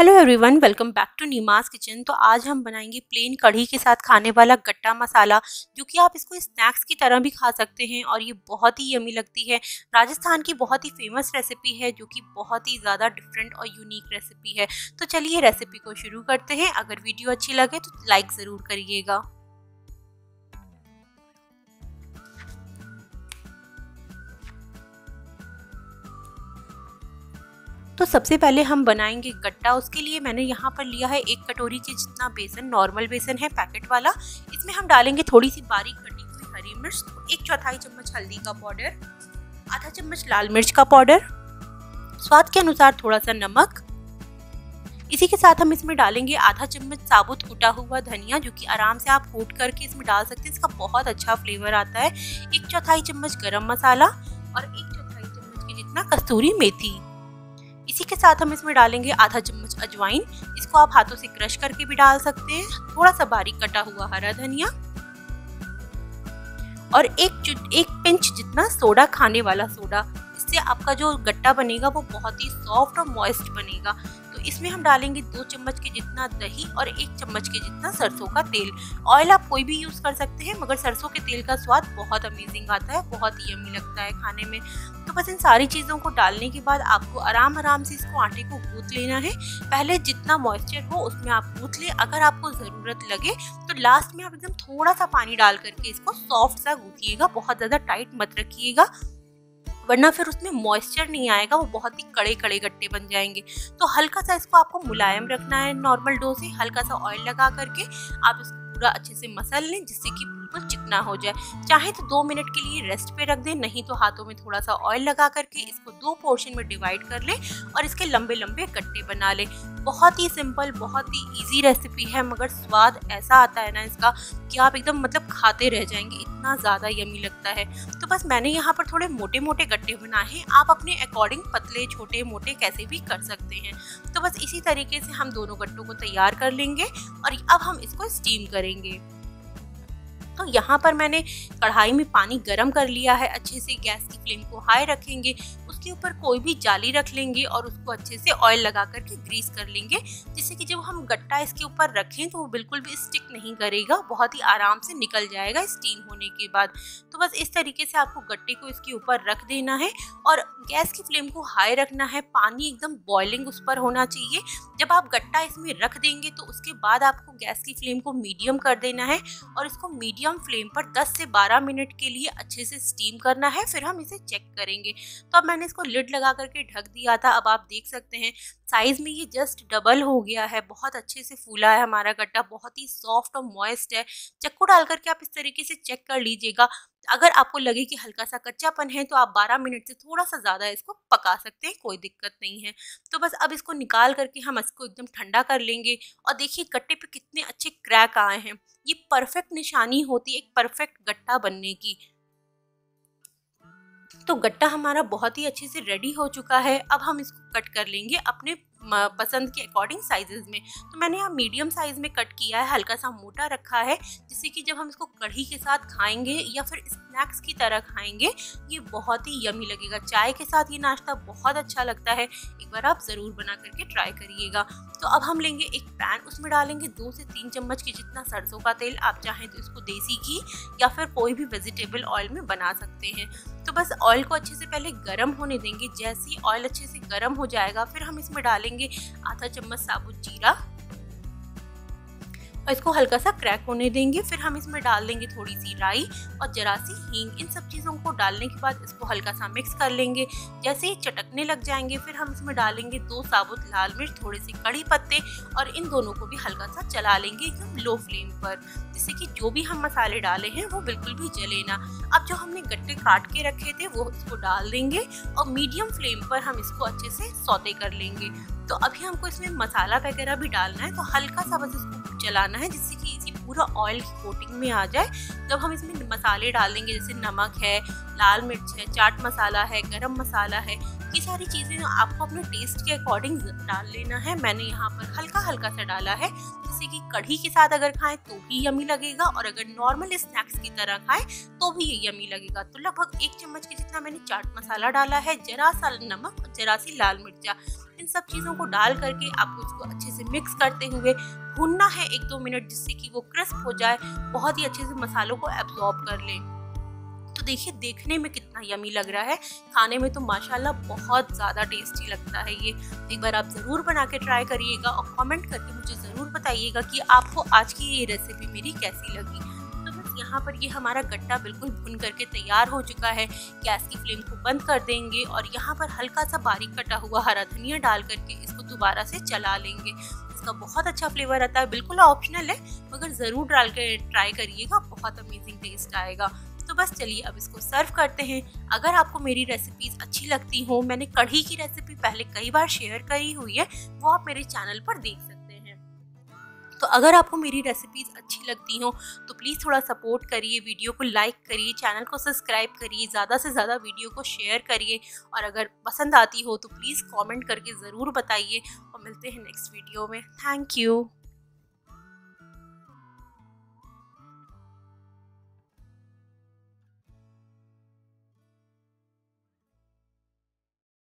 Hello everyone, welcome back to Neema's kitchen. तो आज हम बनाएंगे प्लेन कढ़ी के साथ खाने वाला गट्टा मसाला, जो कि आप इसको स्नैक्स की तरह भी खा सकते हैं और ये बहुत ही यमी लगती है। राजस्थान की बहुत ही फेमस रेसिपी है, जो कि बहुत ही ज़्यादा डिफरेंट और यूनिक रेसिपी है। तो चलिए रेसिपी को शुरू करते हैं। अगर वीडियो अच्छी लगे तो लाइक ज़रूर करिएगा। तो सबसे पहले हम बनाएंगे गट्टा। उसके लिए मैंने यहाँ पर लिया है 1 कटोरी के जितना बेसन, नॉर्मल बेसन है पैकेट वाला। इसमें हम डालेंगे थोड़ी सी बारीक कटी हुई हरी मिर्च, 1/4 चम्मच हल्दी का पाउडर, आधा चम्मच लाल मिर्च का पाउडर, स्वाद के अनुसार थोड़ा सा नमक। इसी के साथ हम इसमें डालेंगे आधा चम्मच साबुत कूटा हुआ धनिया, जो कि आराम से आप कूट करके इसमें डाल सकते हैं। इसका बहुत अच्छा फ्लेवर आता है। 1/4 चम्मच गरम मसाला और 1/4 चम्मच के जितना कस्तूरी मेथी। इसी के साथ हम इसमें डालेंगे आधा चम्मच अजवाइन। इसको आप हाथों से क्रश करके भी डाल सकते हैं। थोड़ा सा बारीक कटा हुआ हरा धनिया और एक पिंच जितना सोडा, खाने वाला सोडा। इससे आपका जो गट्टा बनेगा वो बहुत ही सॉफ्ट और मॉइस्ट बनेगा। तो इसमें हम डालेंगे 2 चम्मच के जितना दही और 1 चम्मच के जितना सरसों का तेल। ऑयल आप कोई भी यूज कर सकते हैं, मगर सरसों के तेल का स्वाद बहुत अमेजिंग आता है, बहुत ही यम्मी लगता है खाने में। तो बस इन सारी चीज़ों को डालने के बाद आपको आराम से इसको आटे को गूंथ लेना है। पहले जितना मॉइस्चर हो उसमें आप गूंथ ले। अगर आपको ज़रूरत लगे तो लास्ट में आप एकदम थोड़ा सा पानी डाल करके इसको सॉफ्ट सा गूंथिएगा। बहुत ज़्यादा टाइट मत रखिएगा, वरना फिर उसमें मॉइस्चर नहीं आएगा, वो बहुत ही कड़े कड़े गट्टे बन जाएंगे। तो हल्का सा इसको आपको मुलायम रखना है। नॉर्मल डो से हल्का सा ऑयल लगा करके आप इसको पूरा अच्छे से मसल लें, जिससे कि बिल्कुल चिकना हो जाए। चाहे तो 2 मिनट के लिए रेस्ट पे रख दें, नहीं तो हाथों में थोड़ा सा ऑयल लगा करके इसको 2 पोर्शन में डिवाइड कर लें और इसके लंबे लंबे गट्टे बना लें। बहुत ही सिंपल, बहुत ही इजी रेसिपी है, मगर स्वाद ऐसा आता है ना इसका कि आप एकदम मतलब खाते रह जाएंगे, इतना ज़्यादा यमी लगता है। तो बस मैंने यहाँ पर थोड़े मोटे मोटे गट्टे बनाए हैं। आप अपने अकॉर्डिंग पतले, छोटे, मोटे कैसे भी कर सकते हैं। तो बस इसी तरीके से हम दोनों गट्टों को तैयार कर लेंगे और अब हम इसको स्टीम करेंगे। तो यहाँ पर मैंने कढ़ाई में पानी गरम कर लिया है। अच्छे से गैस की फ्लेम को हाई रखेंगे, उसके ऊपर कोई भी जाली रख लेंगे और उसको अच्छे से ऑयल लगा करके ग्रीस कर लेंगे, जिससे कि जब हम गट्टा इसके ऊपर रखें तो वो बिल्कुल भी स्टिक नहीं करेगा, बहुत ही आराम से निकल जाएगा स्टीम होने के बाद। तो बस इस तरीके से आपको गट्टे को इसके ऊपर रख देना है और गैस की फ्लेम को हाई रखना है। पानी एकदम बॉइलिंग उस पर होना चाहिए। जब आप गट्टा इसमें रख देंगे तो उसके बाद आपको गैस की फ्लेम को मीडियम कर देना है और इसको मीडियम फ्लेम पर 10 से 12 मिनट के लिए अच्छे से स्टीम करना है। फिर हम इसे चेक करेंगे। तो अब मैंने इसको लिड लगा करके ढक दिया था। अब आप देख सकते हैं साइज में ये जस्ट डबल हो गया है। बहुत अच्छे से फूला है हमारा गट्टा, बहुत ही सॉफ्ट और मॉइस्ट है। चक्कू डाल करके आप इस तरीके से चेक कर लीजिएगा। अगर आपको लगे कि हल्का सा कच्चापन है तो आप 12 मिनट से थोड़ा सा ज़्यादा इसको पका सकते हैं, कोई दिक्कत नहीं है। तो बस अब इसको निकाल करके हम इसको एकदम ठंडा कर लेंगे और देखिए गट्टे पे कितने अच्छे क्रैक आए हैं। ये परफेक्ट निशानी होती है एक परफेक्ट गट्टा बनने की। तो गट्टा हमारा बहुत ही अच्छे से रेडी हो चुका है। अब हम इसको कट कर लेंगे अपने पसंद के अकॉर्डिंग साइजेस में। तो मैंने यहाँ मीडियम साइज में कट किया है, हल्का सा मोटा रखा है, जिससे कि जब हम इसको कढ़ी के साथ खाएंगे या फिर स्नैक्स की तरह खाएंगे, ये बहुत ही यमी लगेगा। चाय के साथ ये नाश्ता बहुत अच्छा लगता है। एक बार आप ज़रूर बना करके ट्राई करिएगा। तो अब हम लेंगे एक पैन, उसमें डालेंगे 2 से 3 चम्मच के जितना सरसों का तेल। आप चाहें तो इसको देसी घी या फिर कोई भी वेजिटेबल ऑयल में बना सकते हैं। तो बस ऑयल को अच्छे से पहले गरम होने देंगे। जैसे ही ऑयल अच्छे से गरम हो जाएगा फिर हम इसमें डालेंगे आधा चम्मच साबुत जीरा और इसको हल्का सा क्रैक होने देंगे। फिर हम इसमें डाल देंगे थोड़ी सी राई और जरा सी हींग। इन सब चीज़ों को डालने के बाद इसको हल्का सा मिक्स कर लेंगे। जैसे ही चटकने लग जाएंगे फिर हम इसमें डालेंगे 2 साबुत लाल मिर्च, थोड़े से कड़ी पत्ते और इन दोनों को भी हल्का सा चला लेंगे एकदम लो फ्लेम पर, जिससे कि जो भी हम मसाले डाले हैं वो बिल्कुल भी जले ना। अब जो हमने गट्टे काट के रखे थे वो इसको डाल देंगे और मीडियम फ्लेम पर हम इसको अच्छे से सौते कर लेंगे। तो अभी हमको इसमें मसाला वगैरह भी डालना है, तो हल्का सा बस इसको चलाना है, जिससे कि इसी पूरा ऑयल की कोटिंग में आ जाए। जब हम इसमें मसाले डाल देंगे, जैसे नमक है, लाल मिर्च है, चाट मसाला है, गरम मसाला है, बाकी सारी चीज़ें आपको अपने टेस्ट के अकॉर्डिंग डाल लेना है। मैंने यहाँ पर हल्का हल्का सा डाला है, जैसे कि कढ़ी के साथ अगर खाएं तो भी यमी लगेगा और अगर नॉर्मल स्नैक्स की तरह खाएं तो भी ये यमी लगेगा। तो लगभग 1 चम्मच के जितना मैंने चाट मसाला डाला है, जरा सा नमक और जरा सी लाल मिर्चा। इन सब चीज़ों को डाल करके आपको इसको अच्छे से मिक्स करते हुए भूनना है 1-2 मिनट, जिससे कि वो क्रिस्प हो जाए, बहुत ही अच्छे से मसालों को एब्जॉर्ब कर ले। तो देखिए देखने में कितना यमी लग रहा है, खाने में तो माशाल्लाह बहुत ज़्यादा टेस्टी लगता है ये। एक बार आप ज़रूर बना के ट्राई करिएगा और कमेंट करके मुझे ज़रूर बताइएगा कि आपको आज की ये रेसिपी मेरी कैसी लगी। तो बस यहाँ पर ये हमारा गट्टा बिल्कुल भुन करके तैयार हो चुका है। गैस की फ्लेम को बंद कर देंगे और यहाँ पर हल्का सा बारीक कटा हुआ हरा धनिया डाल करके इसको दोबारा से चला लेंगे। इसका बहुत अच्छा फ्लेवर आता है, बिल्कुल ऑप्शनल है मगर ज़रूर डाल के ट्राई करिएगा, बहुत अमेजिंग टेस्ट आएगा। तो बस चलिए अब इसको सर्व करते हैं। अगर आपको मेरी रेसिपीज अच्छी लगती हो, मैंने कढ़ी की रेसिपी पहले कई बार शेयर करी हुई है, वो आप मेरे चैनल पर देख सकते हैं। तो अगर आपको मेरी रेसिपीज अच्छी लगती हो तो प्लीज़ थोड़ा सपोर्ट करिए, वीडियो को लाइक करिए, चैनल को सब्सक्राइब करिए, ज़्यादा से ज़्यादा वीडियो को शेयर करिए और अगर पसंद आती हो तो प्लीज़ कमेंट करके ज़रूर बताइए और मिलते हैं नेक्स्ट वीडियो में। Thank you.